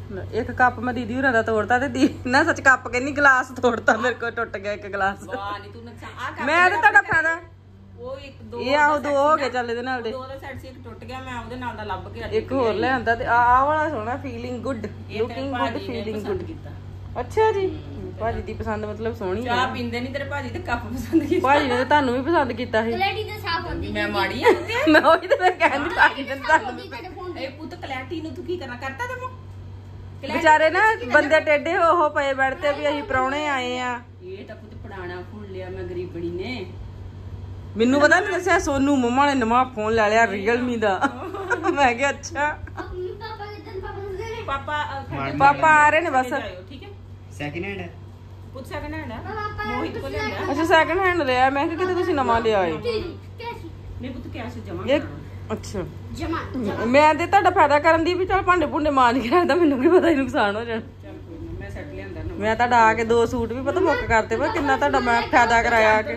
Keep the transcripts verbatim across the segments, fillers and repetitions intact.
एक कप मैं दीदी होना दा तोड़ता ते दी ना सच कप कहनी गिलास तोड़ता मेरे को टुट गया एक गिलास मैं ते ਤੁਹਾਡਾ फायदा ਉਹ ਇੱਕ ਦੋ ਇਹ ਆਹ ਦੋ ਹੋ ਗਏ ਚੱਲ ਇਹਦੇ ਨਾਲ ਦੇ ਦੋ ਦਾ ਸੈਟ ਸੀ ਇੱਕ ਟੁੱਟ ਗਿਆ ਮੈਂ ਉਹਦੇ ਨਾਲ ਦਾ ਲੱਭ ਕੇ ਅੱਜ ਇੱਕ ਹੋਰ ਲੈ ਆਂਦਾ ਤੇ ਆਹ ਵਾਲਾ ਸੋਹਣਾ feeling good looking good feeling good ਅੱਛਾ ਜੀ ਭਾਜੀ ਦੀ ਪਸੰਦ ਮਤਲਬ ਸੋਹਣੀ ਚਾਹ ਪੀਂਦੇ ਨਹੀਂ ਤੇਰੇ ਭਾਜੀ ਤੇ ਕੱਪ ਪਸੰਦ ਕੀਤਾ ਭਾਜੀ ਨੇ ਤੁਹਾਨੂੰ ਵੀ ਪਸੰਦ ਕੀਤਾ ਸੀ ਕਲੈਟੀ ਤੇ ਸਾਫ ਹੁੰਦੀ ਮੈਂ ਮਾੜੀ ਆ ਮੈਂ ਉਹੀ ਤੇ ਮੈਂ ਕਹਿੰਦੀ ਭਾਜੀ ਨੇ ਤੁਹਾਨੂੰ ਇਹ ਪੁੱਤ ਕਲੈਟੀ ਨੂੰ ਤੂੰ ਕੀ ਕਰਨਾ ਕਰਤਾ ਤੈਨੂੰ ਵਿਚਾਰੇ ਨਾ ਬੰਦੇ ਟੇਡੇ ਹੋ ਪਏ ਬੈਠਦੇ ਵੀ ਅਸੀਂ ਪ੍ਰਾਹੁਣੇ ਆਏ ਆ ਇਹ ਤਾਂ ਪੁੱਤ ਪੜਾਣਾ ਫੋਨ ਲਿਆ ਮੈਂ ਗਰੀਬਣੀ ਨੇ ਮੈਨੂੰ ਪਤਾ ਨਹੀਂ ਦੱਸਿਆ ਸੋਨੂ ਮੰਮਾ ਨੇ ਨਵਾਂ ਫੋਨ ਲੈ ਲਿਆ ਰੀਅਲਮੀ ਦਾ ਮੈਂ ਕਿਹਾ ਅੱਛਾ ਪਾਪਾ ਪਾਪਾ ਆ ਰਹੇ ਨੇ ਬਸ ਠੀਕ ਹੈ ਸੈਕਿੰਡ ਹੈਂਡ ਹੈ ਪੁੱਤ ਸੈਕਿੰਡ ਹੈਂਡ ਹੈ ਮੋਹਿਤ ਕੋਲ ਲਿਆ ਅੱਛਾ ਸੈਕਿੰਡ ਹੈਂਡ ਲਿਆ ਮੈਂ ਕਿਹਾ ਕਿਤੇ ਤੁਸੀਂ ਨਵਾਂ ਲਿਆ ਆਏ ਨਹੀਂ ਪੁੱਤ ਕੈਸ਼ ਜਮਾ ਅੱਛਾ ਜਮਾ ਮੈਂ ਤੇ ਤੁਹਾਡਾ ਫਾਇਦਾ ਕਰਨ ਦੀ ਵੀ ਚਲ ਭਾਂਡੇ ਭੁੰਡੇ ਮਾਂਜ ਕੇ ਰੱਖਦਾ ਮੈਨੂੰ ਕੀ ਪਤਾ ਹੀ ਨੁਕਸਾਨ ਹੋ ਜਾਣਾ ਮੈਂ ਸੈੱਟ ਲਿਆਂਦਾ ਮੈਂ ਤੁਹਾਡਾ ਆ ਕੇ ਦੋ ਸੂਟ ਵੀ ਪਤਾ ਮੁੱਕ ਕਰਤੇ ਪਰ ਕਿੰਨਾ ਤੁਹਾਡਾ ਮੈਂ ਫਾਇਦਾ ਕਰਾਇਆ ਆ ਕੇ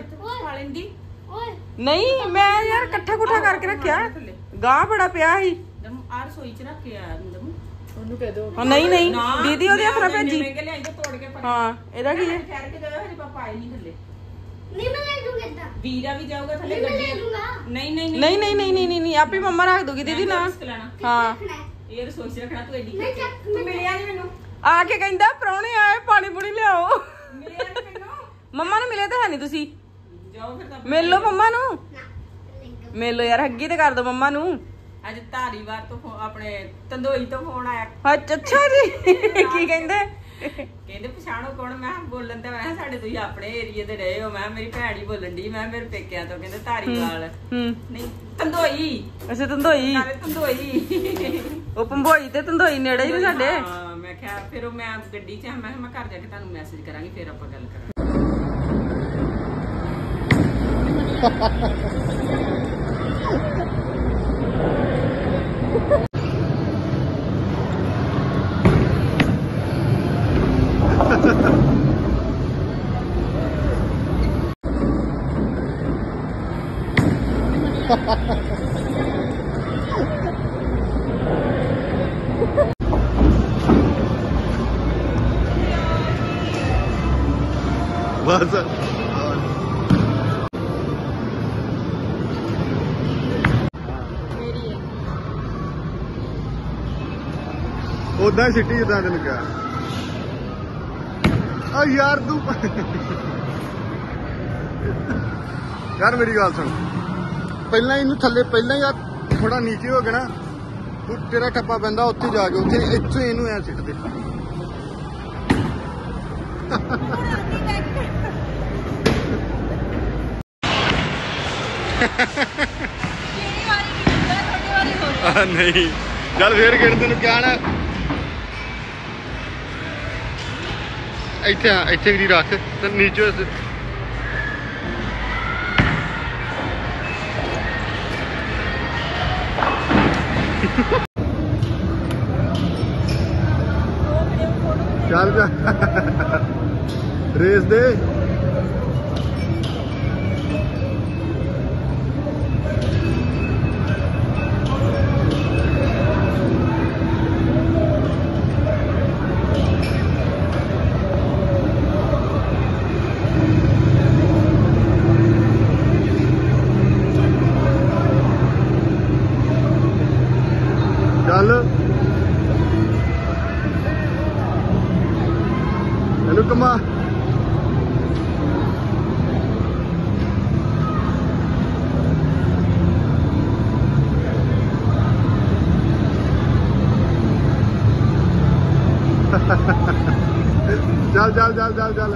ਨਹੀਂ ਮੈਂ ਯਾਰ ਇਕੱਠਾ ਕੁੱਠਾ ਕਰਕੇ ਰੱਖਿਆ ਗਾਹ ਬੜਾ ਪਿਆ ਸੀ ਆ ਰਸੋਈ ਚ ਰੱਖ ਕੇ ਆਇਆ ਉਹਨੂੰ ਕਹਿ ਦੋ ਹਾਂ ਨਹੀਂ ਨਹੀਂ ਦੀਦੀ ਉਹਦੇ ਹੱਥ ਨਾਲ ਭੇਜੀ ਹਾਂ ਇਹਦਾ ਕੀ ਹੈ ਠਹਿਰ ਕੇ ਜਾਓ ਹਜੇ ਪਾਪਾ ਆਏ ਨਹੀਂ ਥੱਲੇ ਨਹੀਂ ਮੈਂ ਲੈ ਦੂੰਗਾ ਇਦਾਂ ਵੀਰਾ ਵੀ ਜਾਊਗਾ ਥੱਲੇ ਗੱਡੀ ਨਹੀਂ ਨਹੀਂ ਨਹੀਂ ਨਹੀਂ ਨਹੀਂ ਨਹੀਂ ਨਹੀਂ ਆਪੇ ਮੰਮਾ ਰੱਖ ਦੂਗੀ ਦੀਦੀ ਨਾ ਹਾਂ ਇਹ ਰਸੋਈ ਚ ਰੱਖਣਾ ਤੂੰ ਐਡੀ ਤੂੰ ਮਿਲਿਆ ਨਹੀਂ ਮੈਨੂੰ ਆ ਕੇ ਕਹਿੰਦਾ ਪ੍ਰਾਹੁਣੇ ਆਏ ਪਾਣੀ ਪੂਣੀ ਲਿਆਓ ਮਿਲਿਆ ਨਹੀਂ ਮੈਨੂੰ ਮੰਮਾ ਨੂੰ ਮਿਲੇ ਤਾਂ ਹੈ ਨਹੀਂ ਤੁਸੀਂ ਜਾਓ ਫਿਰ ਤਾਂ ਮਿਲ ਲਓ ਮੰਮਾ ਨੂੰ ਮਿਲ ਲਓ ਯਾਰ ਅੱਗੇ ਤੇ ਕਰ ਦੋ ਮੰਮਾ ਨੂੰ ਅੱਜ ਧਾਰੀਵਾਲ ਤੋਂ ਆਪਣੇ ਤੰਦੋਈ ਤੋਂ ਫੋਨ ਆਇਆ ਅੱਛਾ ਜੀ ਕੀ ਕਹਿੰਦੇ ਕਹਿੰਦੇ ਪਛਾਣੋ ਕੌਣ ਮੈਂ ਬੋਲਣ ਤੇ ਮੈਂ ਸਾਡੇ ਤੁਸੀਂ ਆਪਣੇ ਏਰੀਏ ਦੇ ਰਹੇ ਹੋ ਮੈਂ ਮੇਰੀ ਭੈਣ ਹੀ ਬੋਲਣ ਦੀ ਮੈਂ ਮੇਰੇ ਪੇਕਿਆਂ ਤੋਂ ਕਹਿੰਦੇ ਧਾਰੀਵਾਲ ਨਹੀਂ ਤੰਦੋਈ ਅੱਛਾ ਤੰਦੋਈ ਨਾਲੇ ਤੰਦੋਈ ਉਹ ਪੰਭੋਈ ਤੇ ਤੰਦੋਈ ਨੇੜੇ ਹੀ ਨੇ ਸਾਡੇ ਹਾਂ ਮੈਂ ਕਿਹਾ ਫਿਰ ਉਹ ਮੈਂ ਗੱਡੀ 'ਚ ਮੈਂ ਮੈਂ ਘਰ ਜਾ ਕੇ ਤੁਹਾਨੂੰ ਮੈਸੇਜ ਕਰਾਂਗੀ ਫਿਰ ਆਪਾਂ ਗੱਲ ਕਰਾਂਗੇ बस उदा सिटी जिदा तेन क्या यार तू यार मेरी गल सुन पहला इन थले पहला यार थोड़ा नीचे हो गया ना तू तेरा टप्पा पैंदा उत्थे जाके उत्थे इत्थे इनू ऐ सिट दे नहीं चल फिर गिण तेन क्या ना इत्थे इत्थे भी रख ते नीचे चल जा रेस दे चल हेलो कमा चल चल चल चल चल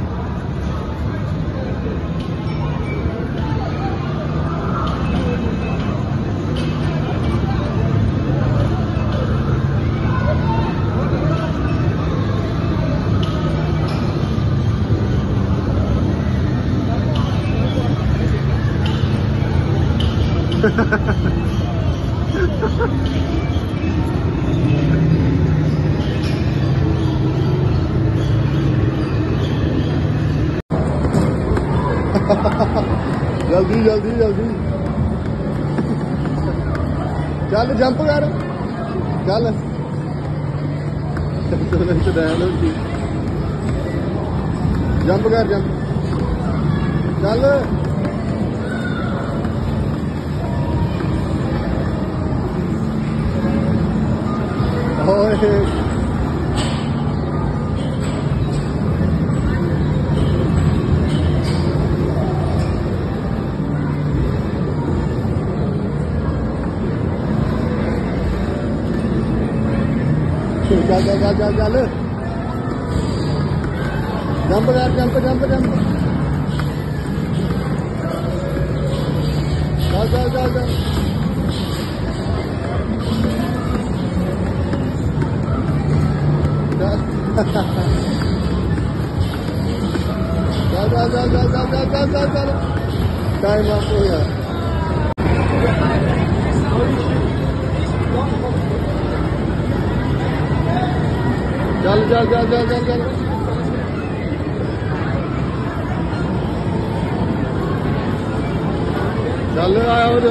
जल्दी जल्दी जल्दी चल जंप कर चल ਜੰਪ ਕਰ ਜੰਪ ਚੱਲ ਓਏ ਚੱਲ ਚੱਲ ਚੱਲ ਚੱਲ ਚੱਲ ਜੰਪ ਕਰ ਜੰਪ ਜੰਪ ਜੰਪ ਚੱਲ ਚੱਲ ਚੱਲ ਚੱਲ ਚੱਲ ਚੱਲ ਚੱਲ ਚੱਲ ਚੱਲ ਚੱਲ ਚੱਲ ਚੱਲ ਟਾਈਮ ਆਪ ਹੋ ਗਿਆ ਚੱਲ ਚੱਲ ਚੱਲ ਚੱਲ ਚੱਲ ਚੱਲ ਚੱਲ ਆਇਆ ਉਹਦੇ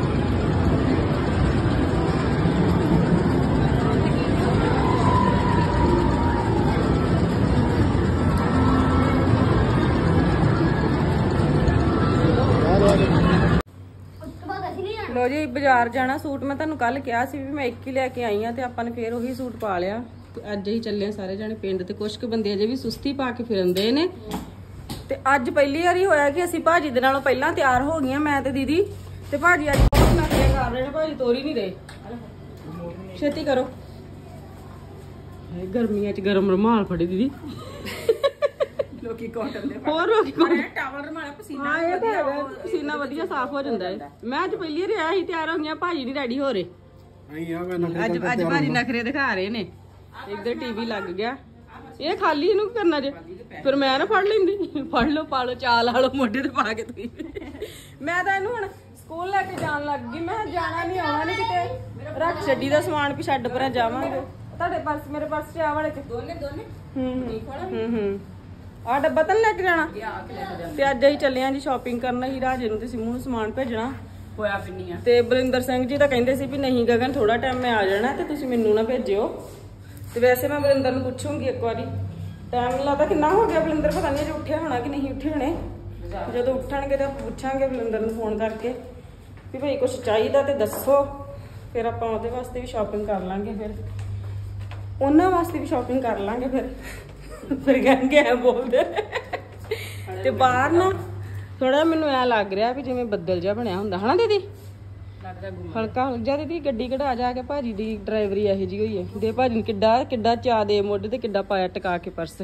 ਲੋ ਜੀ ਬਾਜ਼ਾਰ ਜਾਣਾ ਸੂਟ ਮੈਂ ਤੁਹਾਨੂੰ ਕੱਲ ਕਿਹਾ ਸੀ ਵੀ ਮੈਂ ਇੱਕ ਹੀ ਲੈ ਕੇ ਆਈ ਆ ਤੇ ਆਪਾਂ ਨੇ ਫੇਰ ਉਹੀ ਸੂਟ ਪਾ ਲਿਆ ਤੇ ਅੱਜ ਹੀ ਚੱਲੇ ਸਾਰੇ ਜਾਣੇ ਪਿੰਡ ਤੇ ਕੁਝ ਕੁ ਬੰਦੇ ਅਜੇ ਵੀ ਸੁਸਤੀ ਪਾ ਕੇ ਫਿਰਦੇ ਨੇ ਤੇ ਅੱਜ ਪਹਿਲੀ ਵਾਰੀ ਹੋਇਆ ਕਿ ਅਸੀਂ ਭਾਜੀ ਦੇ ਨਾਲੋਂ ਪਹਿਲਾਂ ਤਿਆਰ ਹੋ ਗਈਆਂ ਮੈਂ ਤੇ ਦੀਦੀ ਤੇ ਭਾਜੀ ਅੱਜ ਬਹੁਤ ਨਖਰੇ ਕਰ ਰਹੇ ਨੇ ਭਾਜੀ ਤੋਰੀ ਨਹੀਂ ਰਹੇ ਛੇਤੀ ਕਰੋ ਗਰਮੀਆਂ ਚ ਗਰਮ ਰੁਮਾਲ ਫੜੀ ਦੀਦੀ ਲੋਕੀ ਕਾਟਨ ਦੇ ਹੋਰ ਲੋਕੀ ਟਾਵਲ ਰੁਮਾਲ ਪਸੀਨਾ ਆ ਇਹ ਤਾਂ ਪਸੀਨਾ ਵਧੀਆ ਸਾਫ਼ ਹੋ ਜਾਂਦਾ ਹੈ ਮੈਂ ਅੱਜ ਪਹਿਲੀ ਵਾਰੀ ਆਇਆ ਸੀ ਤਿਆਰ ਹੋ ਗਈਆਂ ਭਾਜੀ ਨਹੀਂ ਰੈਡੀ ਹੋ ਰਹੇ ਅੱਜ ਅੱਜ ਭਾਜੀ ਨਖਰੇ ਦਿਖਾ ਰਹੇ ਨੇ ਇੱਧਰ ਟੀਵੀ ਲੱਗ ਗਿਆ ਇਹ ਖਾਲੀ ਇਹਨੂੰ ਕੀ ਕਰਨਾ ਜੇ ਫਿਰ ਮੈਂ ਨਾ ਫੜ ਲੈਂਦੀ ਫੜ ਲਓ ਪਾ ਲਓ ਚਾਲ ਆਲੋ ਮੋਢੇ ਤੇ ਪਾ ਕੇ ਤੁਸੀਂ ਮੈਂ ਤਾਂ ਇਹਨੂੰ ਹੁਣ ਸਕੂਲ ਲੈ ਕੇ ਜਾਣ ਲੱਗ ਗਈ ਮੈਂ ਜਾਣਾ ਨਹੀਂ ਆਉਣਾ ਨਹੀਂ ਕਿਤੇ ਰੱਖ ਛੱਡੀ ਦਾ ਸਮਾਨ ਵੀ ਛੱਡ ਪਰਾਂ ਜਾਵਾਂਗੇ ਤੁਹਾਡੇ ਪਰਸ ਮੇਰੇ ਪਰਸ ਚ ਆ ਵਾਲੇ ਚ ਦੋਨੇ ਦੋਨੇ ਹੂੰ ਹੂੰ ਹੂੰ ਆ ਡੱਬਾ ਤਾਂ ਲੈ ਕੇ ਜਾਣਾ ਤੇ ਅੱਜ ਅਸੀਂ ਚੱਲੇ ਆਂ ਜੀ ਸ਼ਾਪਿੰਗ ਕਰਨ ਹੀ ਰਾਜੇ ਨੂੰ ਤੇ ਸਿੰਮੂ ਨੂੰ ਸਮਾਨ ਭੇਜਣਾ ਹੋਇਆ ਪਿੰਨੀਆਂ ਤੇ ਬਰਿੰਦਰ ਸਿੰਘ ਜੀ ਤਾਂ ਕਹਿੰਦੇ ਸੀ ਵੀ ਨਹੀਂ ਗਗਨ ਥੋੜਾ ਟਾਈਮ ਮੈਂ ਆ ਜਾਣਾ ਤੇ ਤੁਸੀਂ ਮੈਨੂੰ ਨਾ ਭੇਜਿਓ ਤੇ ਵੈਸੇ ਮੈਂ ਬਰਿੰਦਰ ਨੂੰ ਪੁੱਛੂੰਗੀ ਇੱਕ ਵਾਰੀ ਟਾਈਮ ਲੱਗਦਾ ਕਿੰਨਾ ਹੋ ਗਿਆ ਬਰਿੰਦਰ ਪਤਾ ਨਹੀਂ ਜੇ ਉੱਠਿਆ ਹੋਣਾ ਕਿ ਨਹੀਂ ਉੱਠੇ ਹੋਣੇ ਜਦੋਂ ਉੱਠਣਗੇ ਤਾਂ ਪੁੱਛਾਂਗੇ ਬਰਿੰਦਰ ਨੂੰ ਫੋਨ ਕਰਕੇ ਵੀ ਭਾਈ ਕੁਝ ਚਾਹੀਦਾ ਤੇ ਦੱਸੋ ਫਿਰ ਆਪਾਂ ਉਹਦੇ ਵਾਸਤੇ ਵੀ ਸ਼ਾਪਿੰਗ ਕਰ ਲਾਂਗੇ ਫਿਰ ਉਹਨਾਂ ਵਾਸਤੇ ਵੀ ਸ਼ਾਪਿੰਗ ਕਰ ਲਾਂਗੇ ਫਿਰ ਫਿਰ ਕਹਿੰਗੇ ਐ ਬੋਲਦੇ ਤੇ ਬਾਹਰ ਨਾ ਥੋੜਾ ਮੈਨੂੰ ਐ ਲੱਗ ਰਿਹਾ ਵੀ ਜਿਵੇਂ ਬੱਦਲ ਜਿਹਾ ਬਣਿਆ ਹੁੰਦਾ ਹਨਾ ਦੀਦੀ ਹਲਕਾ ਹਲਕਾ ਦੀਦੀ ਗੱਡੀ ਕਢਾ ਜਾ ਕੇ ਭਾਜੀ ਦੀ ਡਰਾਈਵਰੀ ਇਹੋ ਜਿਹੀ ਹੋਈ ਹੈ ਦੇ ਭਾਜੀ ਨੂੰ ਕਿੱਡਾ ਕਿੱਡਾ ਚਾਅ ਦੇ ਮੋਢੇ ਤੇ ਕਿੱਡਾ ਪਾਇਆ ਟਿਕਾ ਕੇ ਪਰਸ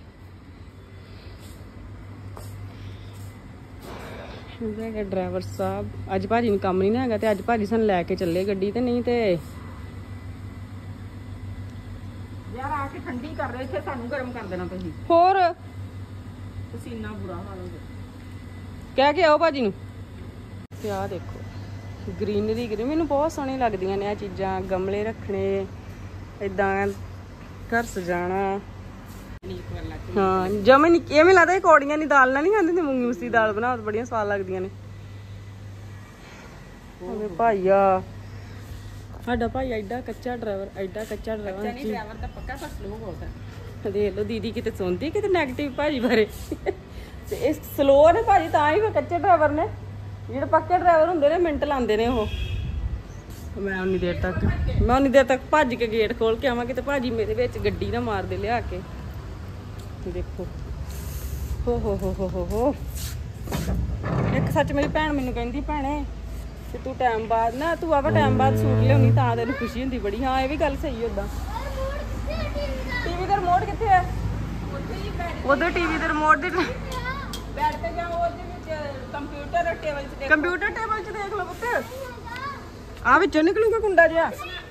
ਡਰਾਈਵਰ ਸਾਹਿਬ ਅੱਜ ਭਾਜੀ ਨੂੰ ਕੰਮ ਨਹੀਂ ਨਾ ਹੈਗਾ ਤੇ ਅੱਜ ਭਾਜੀ ਸਾਨੂੰ ਲੈ ਕੇ ਚੱਲੇ ਗੱਡੀ ਤੇ ਨਹੀਂ ਤੇ ਯਾਰ ਆ ਕੇ ਠੰਡੀ ਕਰ ਰਹੇ ਇੱਥੇ ਸਾਨੂੰ ਗਰਮ ਕਰ ਦੇਣਾ ਤੁਸੀਂ ਹੋਰ ਪਸੀਨਾ ਬੁਰਾ ਹਾਲ ਹੋ ਗਿਆ ਕਹਿ ਕੇ ਆਓ ਭਾਜੀ ਨੂੰ ਤੇ ਆਹ ਦੇਖੋ ਗ੍ਰੀਨਰੀ ਗ੍ਰੀਨ ਮੈਨੂੰ ਬਹੁਤ ਸੋਹਣੀ ਲੱਗਦੀਆਂ ਨੇ ਆ ਚੀਜ਼ਾਂ ਗਮਲੇ ਰੱਖਣੇ ਏਦਾਂ ਘਰ ਸਜਾਣਾ ਹਾਂ ਜਮੇ ਨਹੀਂ ਐਵੇਂ ਲੱਗਦਾ ਕੌੜੀਆਂ ਨਹੀਂ ਦਾਲ ਨਾਲ ਨਹੀਂ ਖਾਂਦੇ ਤੇ ਮੂੰਗੀ ਮੂਸੀ ਦਾਲ ਬਣਾਓ ਤਾਂ ਬੜੀਆਂ ਸਵਾਦ ਲੱਗਦੀਆਂ ਨੇ ਓਏ ਭਾਈਆ ਸਾਡਾ ਭਾਈ ਐਡਾ ਕੱਚਾ ਡਰਾਈਵਰ ਐਡਾ ਕੱਚਾ ਡਰਾਈਵਰ ਨਹੀਂ ਡਰਾਈਵਰ ਤਾਂ ਪੱਕਾ ਪਰ ਸਲੋ ਬਹੁਤ ਹੈ ਦੇਖ ਲਓ ਦੀਦੀ ਕਿਤੇ ਸੁਣਦੀ ਕਿਤੇ ਨੈਗੇਟਿਵ ਭਾਜੀ ਬਾਰੇ ਤੇ ਇਹ ਸਲੋ ਨੇ ਭਾਜੀ ਤਾਂ ਹੀ ਕੱਚੇ ਡਰਾਈਵਰ ਨੇ ਜਿਹੜੇ ਪੱਕੇ ਡਰਾਈਵਰ ਹੁੰਦੇ ਨੇ ਮਿੰਟ ਲਾਉਂਦੇ ਨੇ ਉਹ ਮੈਂ ਉਨੀ ਦੇਰ ਤੱਕ ਮੈਂ ਉਨੀ ਦੇਰ ਤੱਕ ਭੱਜ ਕੇ ਗੇਟ ਖੋਲ ਕੇ ਆਵਾਂਗੀ ਤੇ ਭਾਜੀ ਮੇਰੇ ਵਿੱਚ ਗੱਡੀ ਨਾ ਮਾਰ ਦੇ ਲਿਆ ਕੇ ਦੇਖੋ ਹੋ ਹੋ ਹੋ ਹੋ ਹੋ ਹੋ ਇੱਕ ਸੱਚ ਮੇਰੀ ਭੈਣ ਮੈਨੂੰ ਕਹਿੰਦੀ ਭੈਣੇ ਤੇ ਤੂੰ ਟਾਈਮ ਬਾਅਦ ਨਾ ਤੂੰ ਆਵਾ ਟਾਈਮ ਬਾਅਦ ਸੂਟ ਲਿਆਉਣੀ ਤਾਂ ਤੈਨੂੰ ਖੁਸ਼ੀ ਹੁੰਦੀ ਬੜੀ ਹਾਂ ਇਹ ਵੀ ਗੱਲ ਸਹੀ ਓਦਾਂ ਟੀਵੀ ਦਾ ਰਿਮੋਟ ਕਿੱਥੇ ਹੈ ਉਧਰ ਟੀਵੀ ਦੇ ਰਿਮੋਟ ਦੇ ਬੈਠ ਤੇ ਜਾ ਉਹਦੇ ਵਿੱਚ ਕੰਪਿਊਟਰ ਟੇਬਲ 'ਚ ਦੇਖ ਕੰਪਿਊਟਰ ਟੇਬਲ 'ਚ ਦੇਖ ਲਓ ਪੁੱਤ ਆ ਵਿੱਚੋਂ ਨਿਕਲੂਗਾ ਕੁੰਡਾ ਜਿਹਾ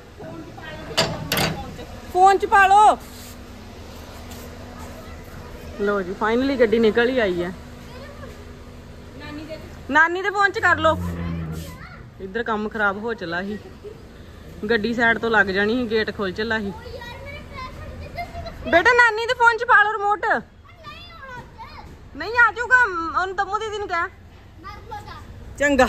ਫੋਨ 'ਚ ਪਾ ਲਓ ਲੋ ਜੀ ਫਾਈਨਲੀ ਗੱਡੀ ਨਿਕਲ ਹੀ ਆਈ ਹੈ ਨਾਨੀ ਦੇ ਫੋਨ 'ਚ ਕਰ ਲਓ ਇੱਧਰ ਕੰਮ ਖਰਾਬ ਹੋ ਚਲਾ ਸੀ ਗੱਡੀ ਸਾਈਡ ਤੋਂ ਲੱਗ ਜਾਣੀ ਸੀ ਗੇਟ ਖੋਲ ਚਲਾ ਸੀ ਬੇਟਾ ਨਾਨੀ ਦੇ ਫੋਨ 'ਚ ਪਾ ਲਓ ਰਿਮੋਟ ਨਹੀਂ ਆ ਜਾਊਗਾ ਉਹਨੂੰ ਤੰਮੂ ਦੀਦੀ ਨੂੰ ਕਹਿ ਚੰਗਾ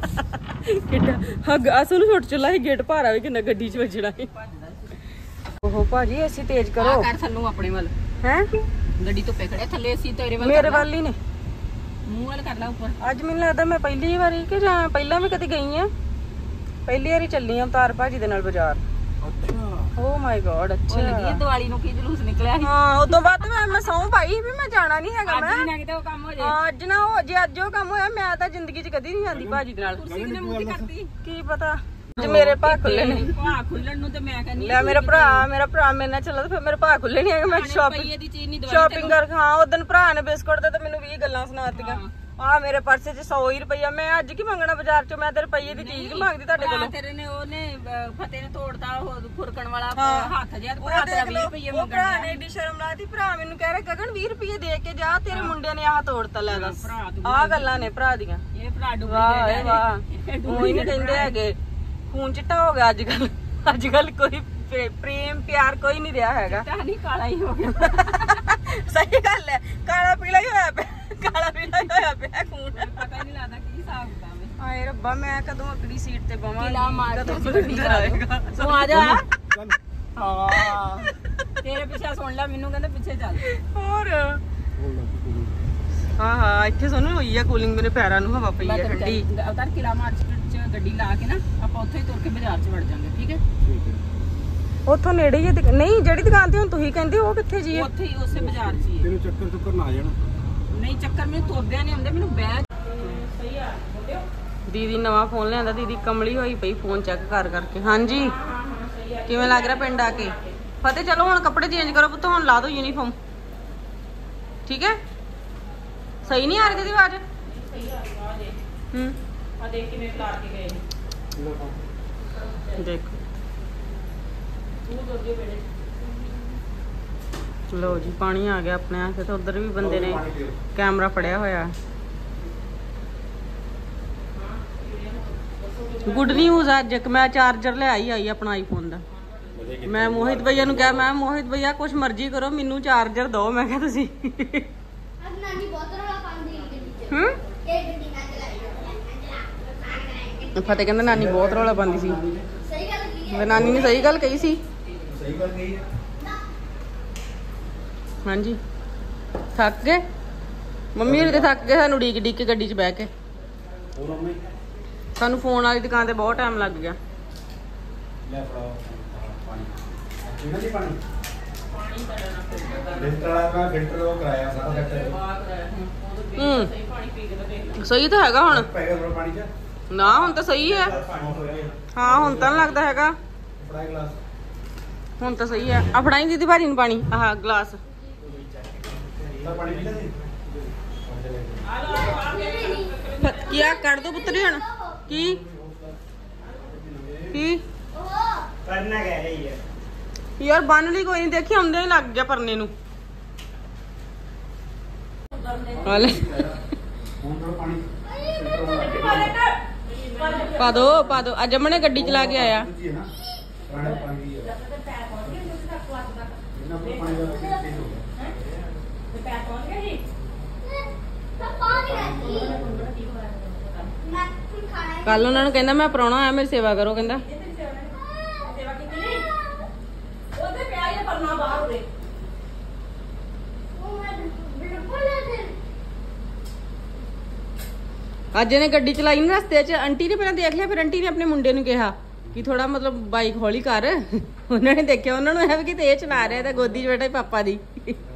ਕਿੱਡਾ ਹੱਗ ਅਸੂ ਨੂੰ ਛੁੱਟ ਚਲਾ ਸੀ ਗੇਟ ਭਾਰਾ ਵੀ ਕਿੰਨਾ ਗੱਡੀ 'ਚ ਵੱਜਣਾ ਸੀ ਓਹ ਓਹੋ ਭਾਜੀ ਏਸੀ ਤੇਜ਼ ਕਰੋ ਕਰ ਥੱਲੋਂ ਆਪਣੇ ਵੱਲ ਹੈ ਗੱਡੀ ਧੁੱਪੇ ਖੜਿਆ ਥੱਲੇ ਏਸੀ ਤੇਰੇ ਵੱਲ ਮੇਰੇ ਵੱਲ ਹੀ ਨੇ ਮੂੰਹ ਵੱਲ ਕਰ ਲੈ ਉੱਪਰ ਅੱਜ ਮੈਨੂੰ ਲੱਗਦਾ ਮੈਂ ਪਹਿਲੀ ਵਾਰੀ ਕਿ ਜਾਂ ਪਹਿਲਾਂ ਵੀ ਕਦੀ ਗਈ ਆ ਪਹਿਲੀ ਵਾਰੀ ਚੱਲੀ ਆ ਅਵਤਾਰ ਭਾਜੀ ਦੇ ਨਾਲ ਬਾਜ਼ਾਰ ਅੱਛਾ ਓ ਮਾਈ ਗॉड ਅੱਛਾ ਲੱਗੀ ਦੀਵਾਲੀ ਨੂੰ ਕੀ ਜਲੂਸ ਨਿਕਲਿਆ ਸੀ ਹਾਂ ਉਦੋਂ ਬਾਅਦ ਮੈਂ ਮੈਂ ਸੌਂ ਪਾਈ ਵੀ ਮੈਂ ਜਾਣਾ ਨਹੀਂ ਹੈਗਾ ਮੈਂ ਅੱਜ ਨਾ ਕਿਤੇ ਉਹ ਕੰਮ ਹੋ ਜਾਏ ਹਾਂ ਅੱਜ ਨਾ ਉਹ ਜੇ ਅੱਜ ਉਹ ਕੰਮ ਹੋਇਆ ਮੈਂ ਤਾਂ ਜ਼ਿੰਦਗੀ 'ਚ ਕਦੀ ਨਹੀਂ ਜਾਂਦੀ ਭਾਜੀ ਦੇ ਨਾਲ ਕੁਰਸੀ ਕਿਨੇ ਮੂੰਹ ਤੇ ਕਰਤੀ ਕੀ ਪਤਾ ਅੱਜ ਮੇਰੇ ਭਾ ਖੁੱਲੇ ਨੇ ਭਾ ਖੁੱਲਣ ਨੂੰ ਤੇ ਮੈਂ ਕਹਿੰਦੀ ਲੈ ਮੇਰਾ ਭਰਾ ਮੇਰਾ ਭਰਾ ਮੇਰੇ ਨਾਲ ਚੱਲਦਾ ਫਿਰ ਮੇਰੇ ਭਾ ਖੁੱਲੇ ਨਹੀਂ ਹੈਗੇ ਮੈਂ ਸ਼ਾਪਿੰਗ ਦੀ ਚੀਜ਼ ਨਹੀਂ ਸ਼ਾਪਿੰਗ ਕਰ ਹਾਂ ਉਦੋਂ ਭਰਾ ਨੇ ਬਿਸਕੁਟ ਦੇ ਤੇ ਮੈਨੂੰ ਵੀਹ ਗੱਲਾਂ ਸੁਣਾਤੀਆਂ ਆ ਮੇਰੇ ਪਰਸੇ 'ਚ ਸੌ ਹੀ ਰੁਪਈਆ ਮੈਂ ਅੱਜ ਕੀ ਮੰਗਣਾ ਬਾਜ਼ਾਰ 'ਚ ਮੈਂ ਤੇ ਰੁਪਈਏ ਦੀ ਚੀਜ਼ ਨਹੀਂ ਮੰਗਦੀ ਤੁਹਾਡੇ ਕੋਲੋਂ ਤੇਰੇ ਨੇ ਉਹਨੇ ਫਤਿਹ ਨੇ ਤੋੜਤਾ ਉਹ ਖੁਰਕਣ ਵਾਲਾ ਹੱਥ ਜਿਹਾ ਭਰਾ ਤੇਰਾ ਵੀਹ ਰੁਪਈਏ ਮੰਗਣ ਭਰਾ ਨੇ ਏਡੀ ਸ਼ਰਮ ਲਾਤੀ ਭਰਾ ਮੈਨੂੰ ਕਹਿ ਰਿਹਾ ਗਗਨ ਵੀਹ ਰੁਪਈਏ ਦੇ ਕੇ ਜਾ ਤੇਰੇ ਮੁੰਡੇ ਨੇ ਆਹ ਤੋੜਤਾ ਲੈ ਦੱਸ ਆਹ ਗੱਲਾਂ ਨੇ ਭਰਾ ਦੀਆਂ ਇਹ ਭਰਾ ਡੁੱਬੀ ਵਾਹ ਵਾਹ ਉਹ ਹੀ ਨਹੀਂ ਕਹਿੰਦੇ ਹੈਗੇ ਖੂਨ ਚਿੱਟਾ ਹੋ ਗਿਆ ਅੱਜ ਕੱਲ ਅੱਜ ਕੱਲ ਕੋਈ ਪ੍ਰੇਮ ਪਿਆਰ ਕੋਈ ਨਹੀਂ ਰਿਹਾ ਹੈਗਾ ਨਹੀਂ ਕਾਲਾ ਹੀ ਹੋ ਗਿਆ ਸਹੀ ਗੱਲ ਹੈ ਕਾਲਾ ਪੀਲਾ ਹੀ ਹੋਇਆ ਪਿਆ ਕਾਲਾ ਪੀਲਾ ਹੀ ਹੋਇਆ ਪਿਆ ਖੂਨ ਪਤਾ ਨਹੀਂ ਲੱਗਦਾ ਕੀ ਹਿਸਾਬ ਕਿਤਾਬ ਹੈ ਹਾਏ ਰੱਬਾ ਮੈਂ ਕਦੋਂ ਅਗਲੀ ਸੀਟ ਤੇ ਬਵਾਂਗੀ ਕਿਲਾ ਮਾਰ ਕਦੋਂ ਕੇ ਗੱਡੀ ਆਏਗਾ ਤੂੰ ਆ ਜਾ ਹਾਂ ਤੇਰੇ ਪਿੱਛੇ ਸੁਣ ਲੈ ਮੈਨੂੰ ਕਹਿੰਦੇ ਪਿੱਛੇ ਚੱਲ ਹੋਰ ਹਾਂ ਹਾਂ ਇੱਥੇ ਸਾਨੂੰ ਹੋਈ ਆ ਕੂਲਿੰਗ ਮੇਰੇ ਪੈਰਾਂ ਨੂੰ ਹਵਾ ਪਈ ਆ ਠੰਡੀ ਉਧਰ ਕਿਲਾ ਮਾਰਕੀਟ ਚ ਗੱਡੀ ਲਾ ਕੇ ਨਾ ਆਪਾਂ ਉੱਥੇ ਹੀ ਤੁਰ ਕੇ ਬਾਜ਼ਾਰ ਚ ਵੜ ਜਾਾਂਗੇ ਠੀਕ ਹੈ ਠੀਕ ਹੈ ਉੱਥੋਂ ਨੇੜੇ ਹੀ ਨਹੀਂ ਜਿਹੜੀ ਦੁਕਾਨ ਤੇ ਹੁਣ ਤੁਸੀਂ ਕਹਿੰਦੇ ਉਹ ਕਿੱਥੇ ਜੀ ਉੱਥੇ ਹੀ ਉਸੇ ਬਾਜ਼ਾਰ 'ਚ ਹੀ ਤੈਨੂੰ ਚੱਕਰ ਚੁੱਕਰ ਨਾ ਆ ਜਾਣਾ ਨਹੀਂ ਚੱਕਰ ਮੈਨੂੰ ਤੁਰਦਿਆਂ ਨਹੀਂ ਆਉਂਦੇ ਮੈਨੂੰ ਬੈਗ ਸਹੀ ਆ ਦੀਦੀ ਨਵਾਂ ਫੋਨ ਲਿਆਂਦਾ ਦੀਦੀ ਕਮਲੀ ਹੋਈ ਪਈ ਫੋਨ ਚੈੱਕ ਕਰ ਕਰਕੇ ਹਾਂਜੀ ਕਿਵੇਂ ਲੱਗ ਰਿਹਾ ਪਿੰਡ ਆ ਕੇ ਫਤਿਹ ਚਲੋ ਹੁਣ ਕੱਪੜੇ ਚੇਂਜ ਕਰੋ ਪੁੱਤ ਹੁਣ ਲਾ ਦਿਓ ਯੂਨੀਫਾਰਮ ਠੀਕ ਹੈ ਸਹੀ ਨਹੀਂ ਆ ਰਹੀ ਦੀਦੀ ਆਵਾਜ਼ ਸਹੀ ਆ ਰਹੀ ਆ ਦੇਖ ਹੂੰ ਆ ਦੇਖ ਕਿਵੇਂ ਖਲਾਰ ਕੇ ਗਏ ਦੇਖੋ ਤੂੰ ਦੋਗੇ ਬੇੜੇ ਲੋ ਜੀ ਪਾਣੀ ਆ ਗਿਆ ਆਪਣੇ ਆਸੇ ਤੇ ਉਧਰ ਵੀ ਬੰਦੇ ਨੇ ਕੈਮਰਾ ਫੜਿਆ ਹੋਇਆ ਗੁੱਡ ਨਿਊਜ਼ ਅੱਜ ਇੱਕ ਮੈਂ ਚਾਰਜਰ ਲੈ ਆਈ ਆਈ ਆਪਣਾ ਆਈਫੋਨ ਦਾ ਮੈਂ ਮੋਹਿਤ ਭਈਆ ਨੂੰ ਕਿਹਾ ਮੈਂ ਮੋਹਿਤ ਭਈਆ ਕੁਛ ਮਰਜ਼ੀ ਕਰੋ ਮੈਨੂੰ ਚਾਰਜਰ ਦਿਓ ਮੈਂ ਕਿਹਾ ਤੁਸੀਂ ਨਾਨੀ ਬਹੁਤ ਰੌਲਾ ਪਾਉਂਦੀ ਹੈ ਵਿੱਚ ਹੂੰ ਇਹ ਗੱਡੀ ਨਾ ਚਲਾਈ ਫਤਿਹ ਕਹਿੰਦਾ ਨਾਨੀ ਬਹੁਤ ਰੌਲਾ ਪਾਉਂਦੀ ਸੀ ਸਹੀ ਗੱਲ ਕੀ ਹੈ ਮੈਂ ਨਾਨੀ ਨੇ ਸਹੀ ਗੱਲ ਕਹੀ ਸੀ ਸਹੀ ਗੱਲ ਕਹੀ ਹੈ ਹਾਂਜੀ ਥੱਕ ਗਏ ਮੰਮੀ ਹੋਰੀ ਤੇ ਥੱਕ ਗਏ ਸਾਨੂੰ ਡੀਕ ਡੀਕ ਕੇ ਗੱਡੀ 'ਚ ਬਹਿ ਕੇ ਹੋਰ ਮੰਮੀ ਸਾਨੂੰ ਫੋਨ ਵਾਲੀ ਦੁਕਾਨ ਤੇ ਬਹੁਤ ਟਾਈਮ ਲੱਗ ਗਿਆ ਲੈ ਫੜਾਓ ਪਾਣੀ ਇਹਨਾਂ ਦੀ ਪਾਣੀ ਪਾਣੀ ਕੱਢਣਾ ਫਿਲਟਰ ਫਿਲਟਰ ਵਾਲਾ ਫਿਲਟਰ ਉਹ ਕਰਾਇਆ ਸਾਰਾ ਫਿਲਟਰ ਹੂੰ ਸਹੀ ਪਾਣੀ ਪੀ ਕੇ ਤਾਂ ਦੇਖ ਸਹੀ ਤਾਂ ਹੈਗਾ ਹੁਣ ਪੈਗਾ ਥੋੜਾ ਪਾਣੀ ਚ ਨਾ ਹੁਣ ਤਾਂ ਸਹੀ ਹੈ ਹਾਂ ਹੁਣ ਤਾਂ ਨੀ ਲੱਗਦਾ ਹੈਗਾ ਫੜਾਈ ਗਲਾਸ ਹੁਣ ਤਾਂ ਸਹੀ ਹੈ ਆ ਫੜਾਈ ਦੀਦੀ ਭਾਜੀ ਨੂੰ ਪਾਣੀ ਆਹ ਗਲਾਸ ਪਾਣੀ ਪੀ ਲੈ ਸੀ ਆ ਲੋ ਆ ਕੇ ਕੀ ਆ ਕੱਢ ਦੋ ਪੁੱਤਰੀ ਹੁਣ ਕੀ ਕੀ ਕਰਨਾ ਕਹਿ ਰਹੀ ਹੈ ਯਾਰ ਬੰਨ ਲਈ ਕੋਈ ਨਹੀਂ ਦੇਖੀ ਆਉਂਦੇ ਹੀ ਲੱਗ ਗਿਆ ਪਰਨੇ ਨੂੰ ਹਾਲੇ ਹੁਣ ਥੋੜਾ ਪਾਣੀ ਫਿਲਟਰ ਪਾ ਦੋ ਪਾ ਦੋ ਅੱਜ ਅਮਨੇ ਗੱਡੀ ਚਲਾ ਕੇ ਆਇਆ ਜੀ ਹੈ ਨਾ ਪੁਰਾਣੇ ਪਾਣੀ ਦੀ ਹੈ ਇਹਨਾਂ ਕੋਲ ਪਾਣੀ ਦਾ ਚੇਂਜ ਹੋ ਗਿਆ ਤੇ ਪੈਰ ਪਹੁੰਚ ਗਏ ਜੀ ਤਾਂ ਪਾਣੀ ਰੱਖੀ ਮੈਂ ਕੁਝ ਖਾਣਾ ਹੈ ਕੱਲ ਉਹਨਾਂ ਨੂੰ ਕਹਿੰਦਾ ਮੈਂ ਪ੍ਰਾਹੁਣਾ ਆਇਆ ਮੇਰੀ ਸੇਵਾ ਕਰੋ ਕਹਿੰਦਾ ਸੇਵਾ ਕੀਤੀ ਨਹੀਂ ਉਹਦੇ ਪਿਆ ਹੀ ਪਰਨਾ ਬਾਹਰ ਉਰੇ ਉਹ ਮੈਂ ਬਿਲਕੁਲ ਨਹੀਂ ਅੱਜ ਇਹਨੇ ਗੱਡੀ ਚਲਾਈ ਨਾ ਰਸਤੇ 'ਚ ਆਂਟੀ ਨੇ ਪਹਿਲਾਂ ਦੇਖ ਲਿਆ ਫਿਰ ਆਂਟੀ ਨੇ ਆਪਣੇ ਮੁੰਡੇ ਨੂੰ ਕਿਹਾ ਕਿ ਥੋੜਾ ਮਤਲਬ ਬਾਈਕ ਹੌਲੀ ਕਰ ਉਹਨਾਂ ਨੇ ਦੇਖਿਆ ਉਹਨਾਂ ਨੂੰ ਇਹ ਵੀ ਕਿ ਤੇ ਇਹ ਚਲਾ ਰਿਹਾ ਤਾਂ ਗੋਦੀ 'ਚ ਬੈਠਾ ਪਾਪਾ ਦੀ